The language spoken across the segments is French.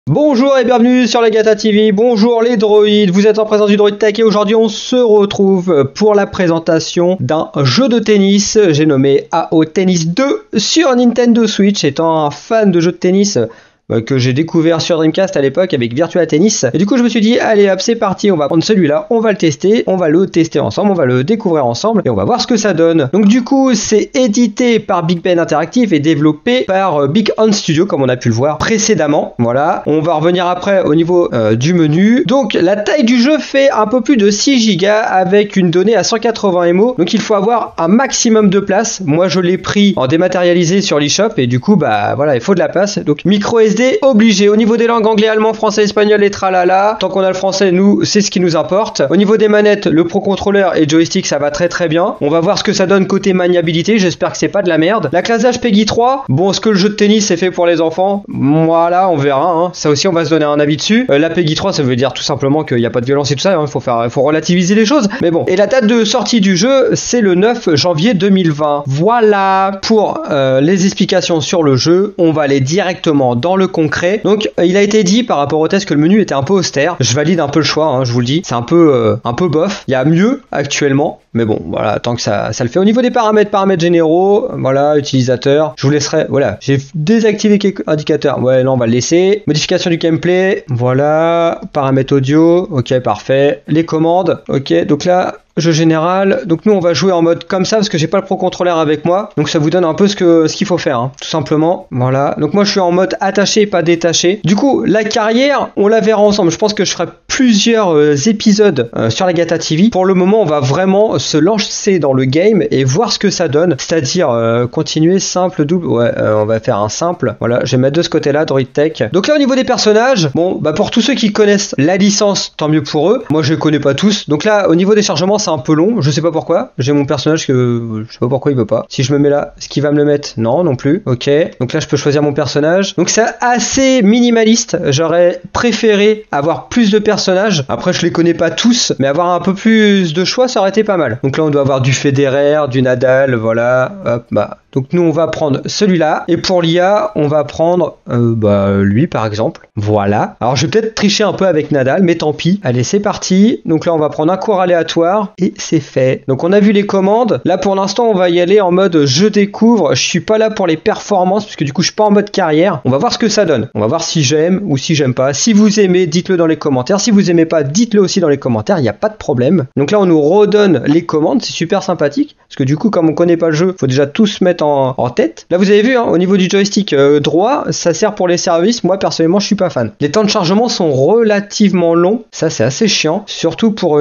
Bonjour et bienvenue sur la Gata TV, bonjour les droïdes, vous êtes en présence du Droid Tech et aujourd'hui on se retrouve pour la présentation d'un jeu de tennis, j'ai nommé AO Tennis 2 sur Nintendo Switch, étant un fan de jeux de tennis que j'ai découvert sur Dreamcast à l'époque avec Virtua Tennis. Et du coup je me suis dit allez hop c'est parti, on va prendre celui-là, on va le tester ensemble, on va le découvrir ensemble et on va voir ce que ça donne. Donc du coup c'est édité par Big Ben Interactive et développé par Big Horn Studio comme on a pu le voir précédemment. Voilà, on va revenir après au niveau du menu. Donc la taille du jeu fait un peu plus de 6 Go avec une donnée à 180 MO. Donc il faut avoir un maximum de place. Moi je l'ai pris en dématérialisé sur l'eShop et du coup bah voilà il faut de la place. Donc micro SD obligé. Au niveau des langues anglais, allemand, français, espagnol et tralala. Tant qu'on a le français, nous, c'est ce qui nous importe. Au niveau des manettes, le Pro Controller et joystick, ça va très très bien. On va voir ce que ça donne côté maniabilité. J'espère que c'est pas de la merde. La classe d'âge PEGI 3. Bon, est-ce que le jeu de tennis est fait pour les enfants? Voilà, on verra. Hein. Ça aussi, on va se donner un avis dessus. La PEGI 3, ça veut dire tout simplement qu'il n'y a pas de violence et tout ça. Hein. Faut relativiser les choses. Mais bon. Et la date de sortie du jeu, c'est le 9 janvier 2020. Voilà pour les explications sur le jeu. On va aller directement dans le concret. Donc il a été dit par rapport au test que le menu était un peu austère. Je valide un peu le choix, hein, je vous le dis. C'est un peu bof. Il y a mieux actuellement. Mais bon, voilà, tant que ça le fait. Au niveau des paramètres généraux, voilà, utilisateur. Je vous laisserai, voilà. J'ai désactivé quelques indicateurs. Ouais, là on va le laisser. Modification du gameplay. Voilà. Paramètres audio. Ok, parfait. Les commandes. Ok, donc là, jeu général, donc nous on va jouer en mode comme ça parce que j'ai pas le Pro Controller avec moi, donc ça vous donne un peu ce qu'il faut faire, hein, tout simplement. Voilà, donc moi je suis en mode attaché, pas détaché. Du coup, la carrière, on la verra ensemble. Je pense que je ferai plusieurs épisodes sur la Gata TV. Pour le moment, on va vraiment se lancer dans le game et voir ce que ça donne, c'est-à-dire continuer simple, double. Ouais, on va faire un simple. Voilà, je vais mettre de ce côté-là, Droid Tech. Donc là, au niveau des personnages, bon, bah pour tous ceux qui connaissent la licence, tant mieux pour eux. Moi, je les connais pas tous. Donc là, au niveau des chargements, c'est un peu long, je sais pas pourquoi. J'ai mon personnage que je sais pas pourquoi il veut pas. Si je me mets là, est-ce qu'il va me le mettre? Non plus. Ok. Donc là, je peux choisir mon personnage. Donc c'est assez minimaliste. J'aurais préféré avoir plus de personnages. Après, je les connais pas tous, mais avoir un peu plus de choix, ça aurait été pas mal. Donc là, on doit avoir du Federer, du Nadal, voilà. Hop, bah. Donc nous, on va prendre celui-là. Et pour l'IA, on va prendre lui, par exemple. Voilà. Alors, je vais peut-être tricher un peu avec Nadal, mais tant pis. Allez, c'est parti. Donc là, on va prendre un cours aléatoire. Et c'est fait. Donc on a vu les commandes. Là, pour l'instant, on va y aller en mode je découvre. Je suis pas là pour les performances, parce que du coup, je suis pas en mode carrière. On va voir ce que ça donne. On va voir si j'aime ou si j'aime pas. Si vous aimez, dites-le dans les commentaires. Si vous aimez pas, dites-le aussi dans les commentaires. Il n'y a pas de problème. Donc là, on nous redonne les commandes. C'est super sympathique. Parce que du coup, comme on connaît pas le jeu, faut déjà tout se mettre en tête. Là, vous avez vu, hein, au niveau du joystick droit, ça sert pour les services. Moi, personnellement, je suis pas fan. Les temps de chargement sont relativement longs. Ça, c'est assez chiant. Surtout pour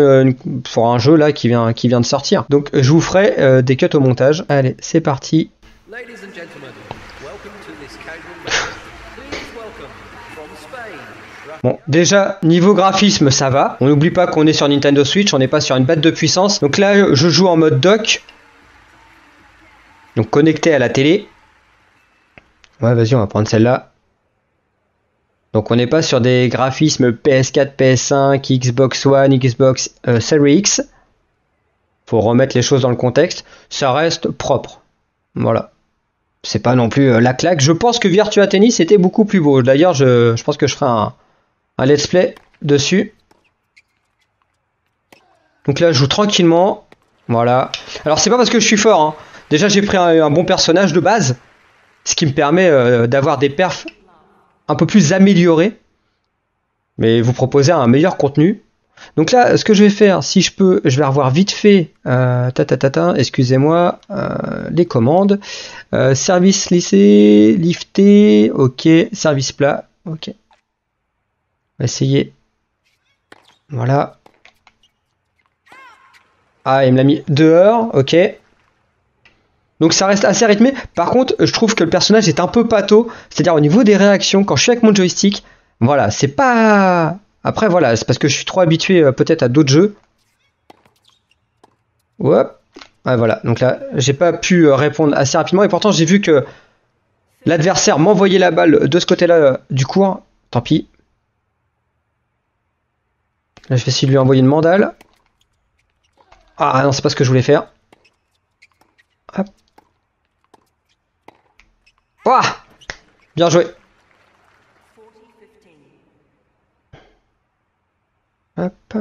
un jeu là qui vient de sortir. Donc, je vous ferai des cuts au montage. Allez, c'est parti. Bon, déjà, niveau graphisme, ça va. On n'oublie pas qu'on est sur Nintendo Switch, on n'est pas sur une batte de puissance. Donc là, je joue en mode dock. Donc connecté à la télé. Ouais, vas-y, on va prendre celle-là. Donc on n'est pas sur des graphismes PS4, PS5, Xbox One, Xbox Series X. Faut remettre les choses dans le contexte. Ça reste propre. Voilà. C'est pas non plus la claque. Je pense que Virtua Tennis était beaucoup plus beau. D'ailleurs, je pense que je ferai un let's play dessus. Donc là, je joue tranquillement. Voilà. Alors, c'est pas parce que je suis fort. Hein. Déjà, j'ai pris un bon personnage de base. Ce qui me permet d'avoir des perfs un peu plus améliorés. Mais vous proposer un meilleur contenu. Donc là, ce que je vais faire, si je peux, je vais revoir vite fait, excusez-moi, les commandes. Service lissé, lifté, ok. Service plat, ok. On va essayer. Voilà. Ah, il me l'a mis dehors, ok. Donc ça reste assez rythmé. Par contre, je trouve que le personnage est un peu pâteau. C'est-à-dire au niveau des réactions, quand je suis avec mon joystick, voilà, c'est pas... Après, voilà, c'est parce que je suis trop habitué peut-être à d'autres jeux. Hop. Ah, voilà, donc là, j'ai pas pu répondre assez rapidement. Et pourtant, j'ai vu que l'adversaire m'envoyait la balle de ce côté-là du court. Tant pis. Là, je vais essayer de lui envoyer une mandale. Ah non, c'est pas ce que je voulais faire. Hop. Ouah, bien joué. Hop.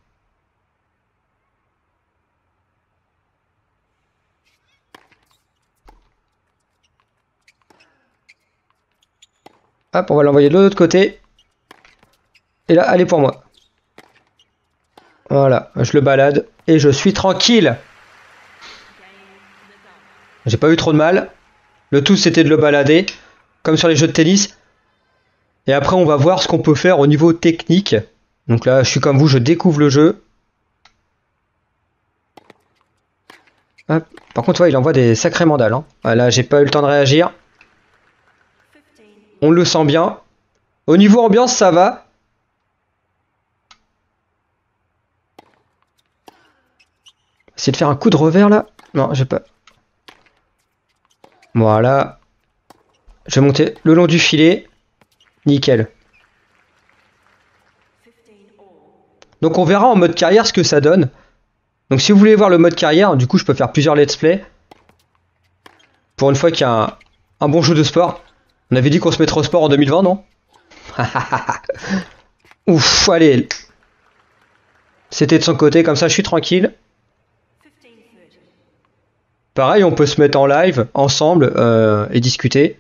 Hop, on va l'envoyer de l'autre côté. Et là, allez pour moi. Voilà, je le balade et je suis tranquille. J'ai pas eu trop de mal. Le tout, c'était de le balader, comme sur les jeux de tennis. Et après, on va voir ce qu'on peut faire au niveau technique. Donc là, je suis comme vous, je découvre le jeu. Hop. Par contre, ouais, il envoie des sacrés mandales. Hein. Ah, là, j'ai pas eu le temps de réagir. On le sent bien. Au niveau ambiance, ça va. Essayer de faire un coup de revers là. Non, j'ai pas. Voilà. Je vais monter le long du filet. Nickel. Donc on verra en mode carrière ce que ça donne. Donc si vous voulez voir le mode carrière, du coup je peux faire plusieurs let's play. Pour une fois qu'il y a un bon jeu de sport. On avait dit qu'on se mettrait au sport en 2020, non? Ouf, allez. C'était de son côté, comme ça je suis tranquille. Pareil, on peut se mettre en live, ensemble, et discuter.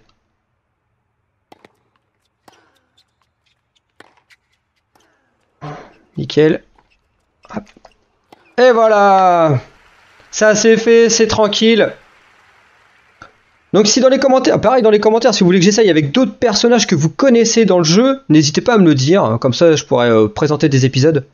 Nickel. Hop. Et voilà. Ça c'est fait, c'est tranquille. Donc si dans les commentaires, pareil dans les commentaires, si vous voulez que j'essaye avec d'autres personnages que vous connaissez dans le jeu, n'hésitez pas à me le dire, comme ça je pourrais présenter des épisodes.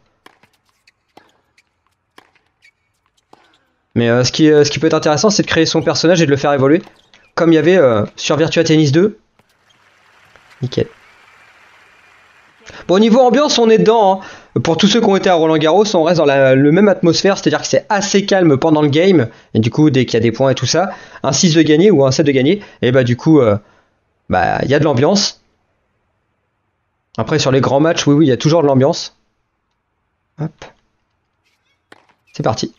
Mais ce qui peut être intéressant, c'est de créer son personnage et de le faire évoluer. Comme il y avait sur Virtua Tennis 2. Nickel. Bon, au niveau ambiance, on est dedans. Hein. Pour tous ceux qui ont été à Roland-Garros, on reste dans la même atmosphère, c'est-à-dire que c'est assez calme pendant le game. Et du coup, dès qu'il y a des points et tout ça, un 6 de gagné ou un 7 de gagné, et bah du coup, bah il y a de l'ambiance. Après, sur les grands matchs, oui, il y a toujours de l'ambiance. Hop. C'est parti.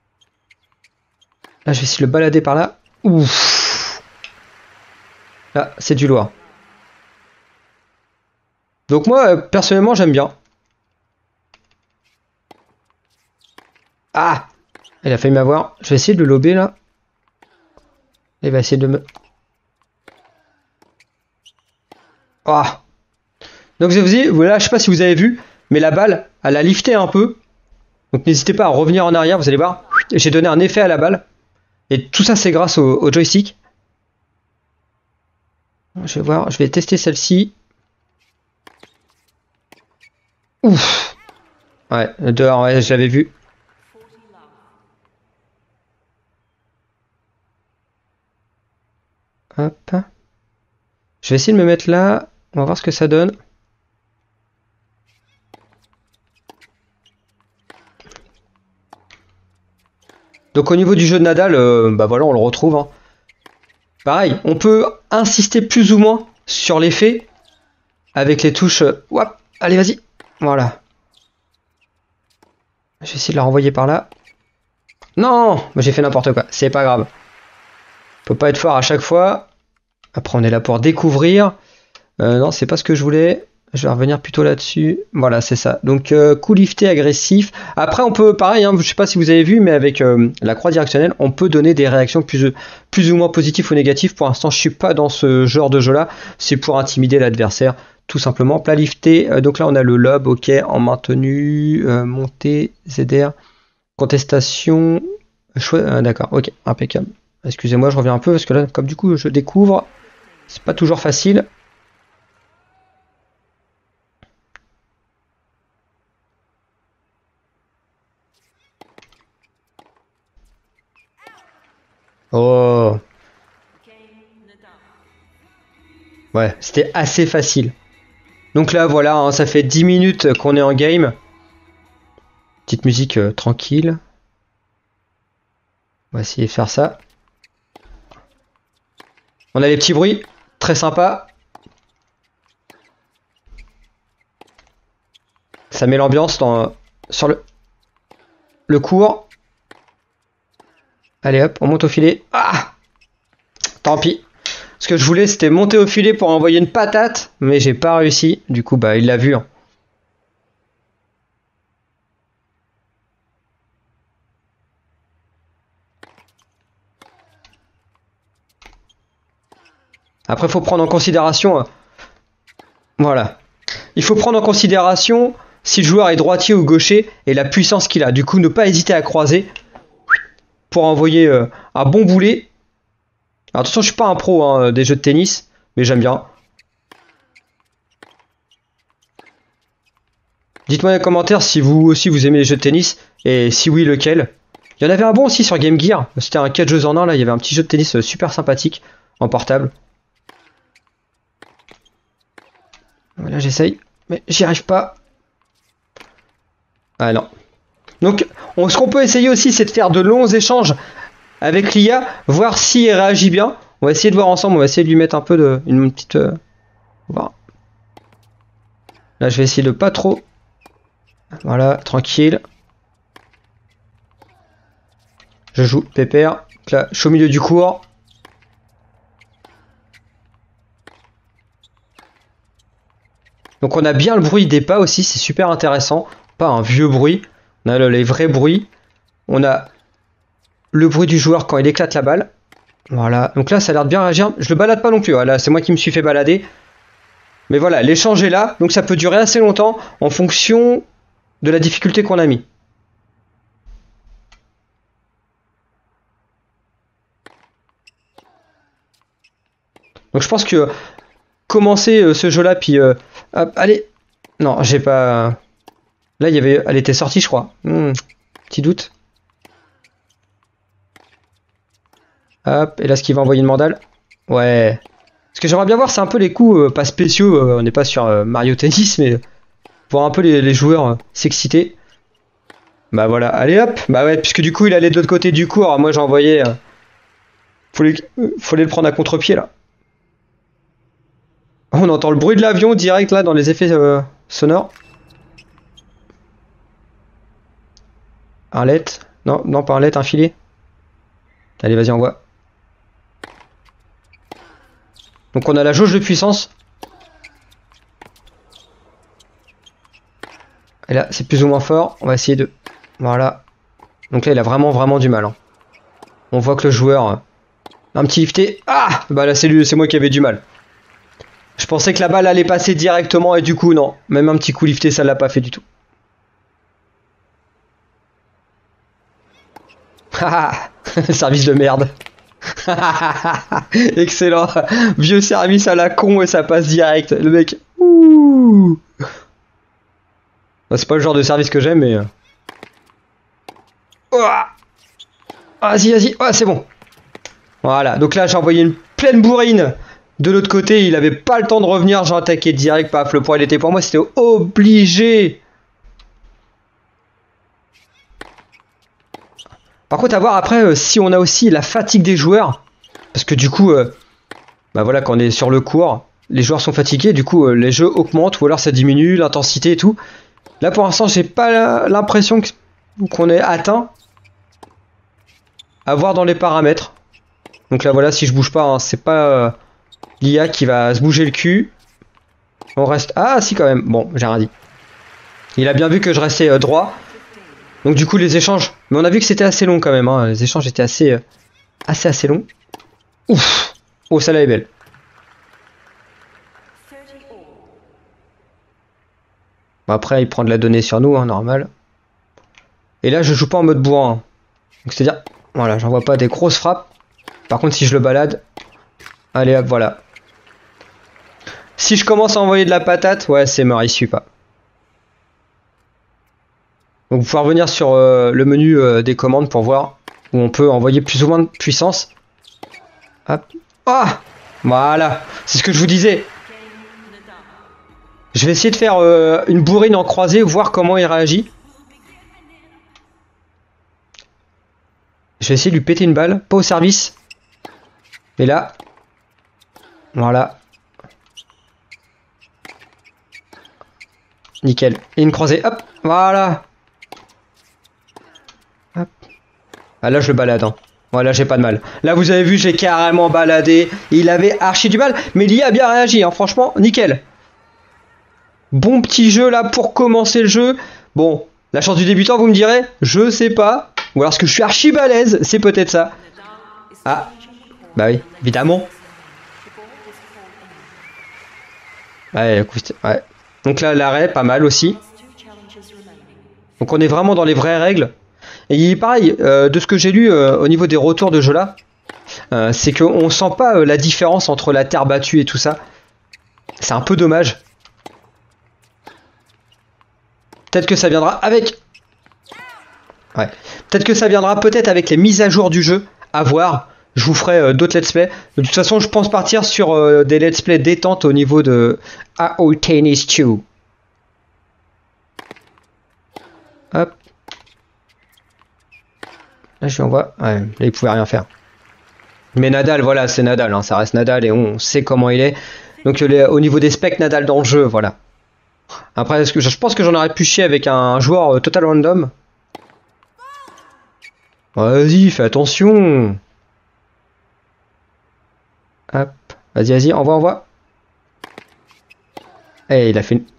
Là, je vais essayer de le balader par là. Ouf. Là, c'est du lourd. Donc moi, personnellement, j'aime bien. Ah! Il a failli m'avoir. Je vais essayer de le lober, là. Il va essayer de me... Ah! Donc je vous dis, voilà, je sais pas si vous avez vu, mais la balle, elle a lifté un peu. Donc n'hésitez pas à revenir en arrière, vous allez voir. J'ai donné un effet à la balle. Et tout ça, c'est grâce au joystick. Je vais voir, je vais tester celle-ci. Ouf. Ouais, dehors, ouais, je l'avais vu. Hop. Je vais essayer de me mettre là. On va voir ce que ça donne. Donc au niveau du jeu de Nadal, bah voilà, on le retrouve. Hein. Pareil, on peut insister plus ou moins sur l'effet avec les touches. Hop, allez, vas-y. Voilà. Je vais essayer de la renvoyer par là. Non, j'ai fait n'importe quoi. C'est pas grave. Faut pas être fort à chaque fois. Après, on est là pour découvrir. Non, c'est pas ce que je voulais. Je vais revenir plutôt là-dessus. Voilà, c'est ça. Donc, coup lifté, agressif. Après, on peut, pareil, hein, je sais pas si vous avez vu, mais avec la croix directionnelle, on peut donner des réactions plus ou moins positives ou négatives. Pour l'instant, je suis pas dans ce genre de jeu-là. C'est pour intimider l'adversaire, tout simplement. Plat lifté. Donc là, on a le lob, ok, en maintenu, montée, ZR, contestation. D'accord, ok, impeccable. Excusez-moi, je reviens un peu parce que là, comme du coup, je découvre, c'est pas toujours facile. Oh. Ouais, c'était assez facile. Donc là, voilà, hein, ça fait 10 minutes qu'on est en game. Petite musique tranquille. On va essayer de faire ça. On a les petits bruits, très sympa. Ça met l'ambiance sur le court. Allez hop, on monte au filet. Ah! Tant pis. Ce que je voulais, c'était monter au filet pour envoyer une patate, mais j'ai pas réussi. Du coup, bah, il l'a vu. Hein. Après, il faut prendre en considération... voilà. Il faut prendre en considération si le joueur est droitier ou gaucher et la puissance qu'il a. Du coup, ne pas hésiter à croiser pour envoyer un bon boulet. Alors, attention, je suis pas un pro hein, des jeux de tennis, mais j'aime bien. Dites-moi dans les commentaires si vous aussi vous aimez les jeux de tennis et si oui, lequel. Il y en avait un bon aussi sur Game Gear. C'était un 4 jeux en 1 là. Il y avait un petit jeu de tennis super sympathique en portable. Voilà, j'essaye, mais j'y arrive pas. Ah non. Donc, ce qu'on peut essayer aussi, c'est de faire de longs échanges avec l'IA, voir si elle réagit bien. On va essayer de voir ensemble, on va essayer de lui mettre un peu de... une petite... Voilà. Là, je vais essayer de pas trop... Voilà, tranquille. Je joue pépère. Là, je suis au milieu du cours. Donc on a bien le bruit des pas aussi, c'est super intéressant. Pas un vieux bruit. On a les vrais bruits. On a le bruit du joueur quand il éclate la balle. Voilà, donc là ça a l'air de bien réagir. Je le balade pas non plus, voilà, c'est moi qui me suis fait balader. Mais voilà, l'échange est là, donc ça peut durer assez longtemps en fonction de la difficulté qu'on a mis. Donc je pense que commencer ce jeu là, puis hop, allez. Non, j'ai pas... Là, il y avait... elle était sortie, je crois. Petit doute. Hop, et là, ce qui va envoyer une mandale. Ouais. Ce que j'aimerais bien voir, c'est un peu les coups, pas spéciaux. On n'est pas sur Mario Tennis, mais voir un peu les joueurs s'exciter. Bah voilà, allez hop. Bah ouais, puisque du coup, il allait de l'autre côté du cours. Alors, moi, j'ai envoyé... Fallait le prendre à contre-pied, là. On entend le bruit de l'avion direct, là, dans les effets sonores. Arlette. Non, non, pas Arlette, un filet. Allez, vas-y, envoie. Donc on a la jauge de puissance. Et là, c'est plus ou moins fort. On va essayer de... Voilà. Donc là, il a vraiment du mal. Hein. On voit que le joueur... un petit lifté. Ah! Bah là, c'est moi qui avais du mal. Je pensais que la balle allait passer directement et du coup, non. Même un petit coup lifté, ça l'a pas fait du tout. Haha! Service de merde. Excellent. Vieux service à la con et ça passe direct. Le mec. Ouh. C'est pas le genre de service que j'aime, mais. Oh, vas-y, vas-y. Oh, c'est bon. Voilà. Donc là, j'ai envoyé une pleine bourrine. De l'autre côté, il avait pas le temps de revenir. J'ai attaqué direct. Paf, le point il était pour moi. C'était obligé. Par contre, à voir après si on a aussi la fatigue des joueurs. Parce que du coup, bah voilà, quand on est sur le court, les joueurs sont fatigués. Du coup, les jeux augmentent ou alors ça diminue l'intensité et tout. Là, pour l'instant, j'ai pas l'impression qu'on est atteint. À voir dans les paramètres. Donc là, voilà, si je bouge pas, hein, c'est pas l'IA qui va se bouger le cul. On reste... Ah, si, quand même. Bon, j'ai rien dit. Il a bien vu que je restais droit. Donc du coup les échanges, mais on a vu que c'était assez long quand même, hein. Les échanges étaient assez longs. Ouf. Oh, celle-là est belle. Bon, après il prend de la donnée sur nous, hein, normal. Et là je joue pas en mode bourrin. Hein. Donc c'est-à-dire, voilà, j'envoie pas des grosses frappes. Par contre si je le balade, allez hop, voilà. Si je commence à envoyer de la patate, ouais c'est mort, il suit pas. Donc vous pouvez revenir sur le menu des commandes pour voir où on peut envoyer plus ou moins de puissance. Hop. Ah, voilà, c'est ce que je vous disais. Je vais essayer de faire une bourrine en croisée, voir comment il réagit. Je vais essayer de lui péter une balle, pas au service. Mais là, voilà. Nickel. Et une croisée, hop, voilà. Hop. Ah là je le balade hein. Voilà, j'ai pas de mal. Là vous avez vu, j'ai carrément baladé. Il avait archi du mal, mais l'IA a bien réagi hein. Franchement, nickel. Bon petit jeu là pour commencer le jeu. Bon, la chance du débutant vous me direz, je sais pas. Ou alors ce que je suis archi balèze, c'est peut-être ça. Ah, bah oui, évidemment. Ouais, ouais. Donc là, l'arrêt, pas mal aussi. Donc on est vraiment dans les vraies règles. Et pareil, de ce que j'ai lu au niveau des retours de jeu là, c'est qu'on sent pas la différence entre la terre battue et tout ça. C'est un peu dommage. Peut-être que ça viendra avec... Ouais. Peut-être que ça viendra peut-être avec les mises à jour du jeu. À voir. Je vous ferai d'autres let's play. De toute façon, je pense partir sur des let's play détente au niveau de AO Tennis 2. Hop. Là, je lui envoie. Ouais, là, il pouvait rien faire. Mais Nadal, voilà, c'est Nadal. Hein, ça reste Nadal et on sait comment il est. Donc, au niveau des specs Nadal dans le jeu, voilà. Après, je pense que j'en aurais pu chier avec un joueur total random. Vas-y, fais attention. Hop. Vas-y, vas-y, envoie. Eh, il a fait une...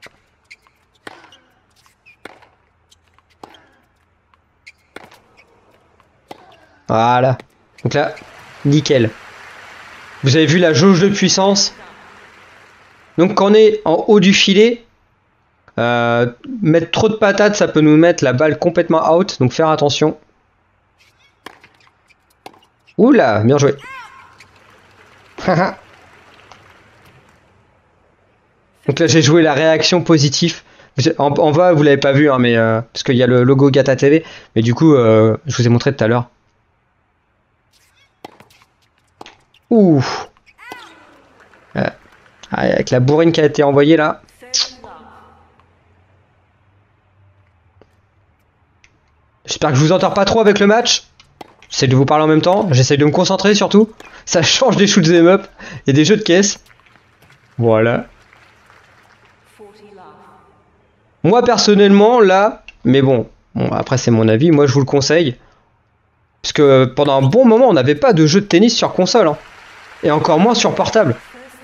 Voilà. Donc là, nickel. Vous avez vu la jauge de puissance? Donc quand on est en haut du filet, mettre trop de patates, ça peut nous mettre la balle complètement out. Donc faire attention. Oula, bien joué. Donc là j'ai joué la réaction positive. En bas vous l'avez pas vu hein, mais parce qu'il y a le logo Gata TV. Mais du coup je vous ai montré tout à l'heure. Ouh. Avec la bourrine qui a été envoyée là. J'espère que je vous entends pas trop avec le match. J'essaie de vous parler en même temps. J'essaie de me concentrer surtout. Ça change des shoot 'em up et des jeux de caisse. Voilà. Moi personnellement là, mais bon après c'est mon avis, moi je vous le conseille. Parce que pendant un bon moment on n'avait pas de jeu de tennis sur console. Hein. Et encore moins sur portable.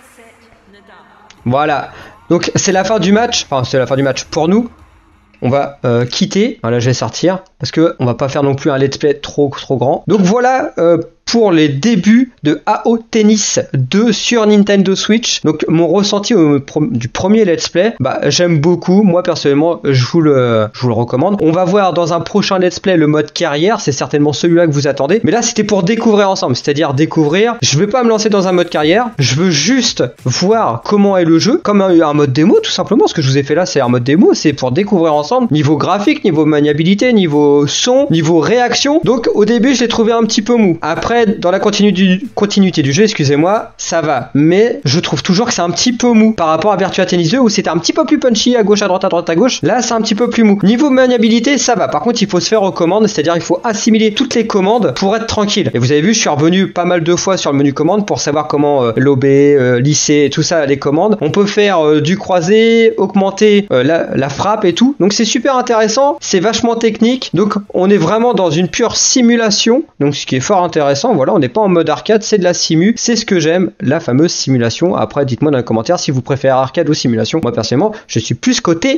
Voilà. Donc c'est la fin du match. Enfin c'est la fin du match pour nous. On va quitter. Voilà, je vais sortir. Parce que on va pas faire non plus un let's play trop grand. Donc voilà pour les débuts de AO Tennis 2 sur Nintendo Switch. Donc mon ressenti du premier let's play, bah j'aime beaucoup. Moi personnellement, je vous le recommande. On va voir dans un prochain let's play le mode carrière. C'est certainement celui-là que vous attendez. Mais là, c'était pour découvrir ensemble. C'est-à-dire découvrir. Je vais pas me lancer dans un mode carrière. Je veux juste voir comment est le jeu. Comme un mode démo, tout simplement. Ce que je vous ai fait là, c'est un mode démo. C'est pour découvrir ensemble. Niveau graphique, niveau maniabilité, niveau son, niveau réaction. Donc au début, je l'ai trouvé un petit peu mou. Après, dans la continuité du jeu, excusez-moi, ça va. Mais je trouve toujours que c'est un petit peu mou par rapport à Virtua Tennis 2 où c'était un petit peu plus punchy à gauche, à droite, à gauche. Là, c'est un petit peu plus mou. Niveau maniabilité, ça va. Par contre, il faut se faire aux commandes, c'est-à-dire il faut assimiler toutes les commandes pour être tranquille. Et vous avez vu, je suis revenu pas mal de fois sur le menu commande pour savoir comment lober, lisser, tout ça, les commandes. On peut faire du croisé, augmenter la frappe et tout. Donc c'est super intéressant, c'est vachement technique. Donc on est vraiment dans une pure simulation. Donc ce qui est fort intéressant, voilà, on n'est pas en mode arcade, c'est de la simu. C'est ce que j'aime, la fameuse simulation. Après, dites-moi dans les commentaires si vous préférez arcade ou simulation. Moi personnellement, je suis plus côté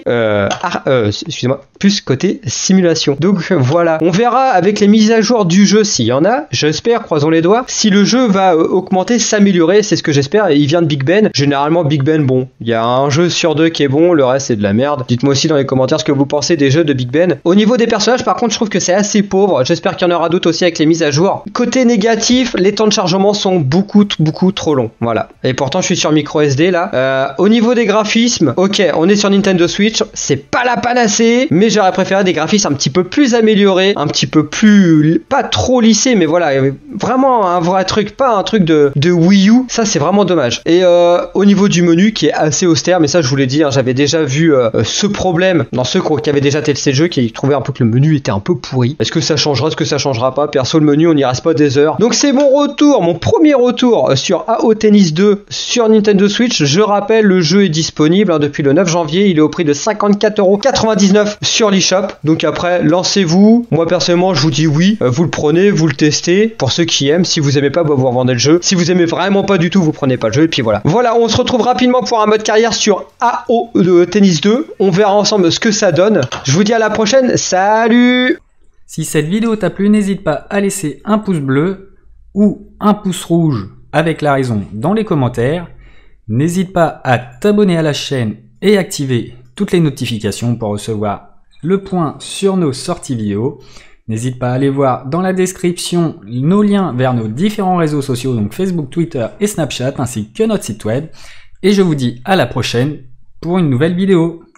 plus côté simulation. Donc voilà, on verra avec les mises à jour du jeu s'il y en a. J'espère, croisons les doigts, si le jeu va augmenter, s'améliorer, c'est ce que j'espère. Il vient de Big Ben. Généralement Big Ben, bon, il y a un jeu sur deux qui est bon, le reste c'est de la merde. Dites-moi aussi dans les commentaires ce que vous pensez des jeux de Big Ben. Au niveau des personnages, par contre, je trouve que c'est assez pauvre. J'espère qu'il y en aura d'autres aussi avec les mises à jour. Côté négatif, les temps de chargement sont beaucoup trop longs. Voilà. Et pourtant, je suis sur micro SD là. Au niveau des graphismes, ok, on est sur Nintendo Switch. C'est pas la panacée, mais j'aurais préféré des graphismes un petit peu plus améliorés, un petit peu plus, pas trop lissés, mais voilà, vraiment un vrai truc, pas un truc de Wii U. Ça, c'est vraiment dommage. Et au niveau du menu, qui est assez austère, mais ça, je vous l'ai dit, hein, j'avais déjà vu ce problème dans ceux qui avaient déjà testé le jeu, qui trouvaient un peu que le menu était un peu pourri. Est-ce que ça changera, est-ce que ça changera pas? Perso, le menu, on n'y reste pas des heures. Donc c'est mon retour, mon premier retour sur AO Tennis 2 sur Nintendo Switch. Je rappelle, le jeu est disponible hein, depuis le 9 janvier. Il est au prix de 54,99€ sur l'eShop. Donc après, lancez-vous. Moi personnellement, je vous dis oui. Vous le prenez, vous le testez. Pour ceux qui aiment, si vous aimez pas, bah, vous revendez le jeu. Si vous aimez vraiment pas du tout, vous prenez pas le jeu. Et puis voilà. Voilà, on se retrouve rapidement pour un mode carrière sur AO Tennis 2. On verra ensemble ce que ça donne. Je vous dis à la prochaine. Salut! Si cette vidéo t'a plu, n'hésite pas à laisser un pouce bleu ou un pouce rouge avec la raison dans les commentaires. N'hésite pas à t'abonner à la chaîne et activer toutes les notifications pour recevoir le point sur nos sorties vidéo. N'hésite pas à aller voir dans la description nos liens vers nos différents réseaux sociaux, donc Facebook, Twitter et Snapchat, ainsi que notre site web. Et je vous dis à la prochaine pour une nouvelle vidéo.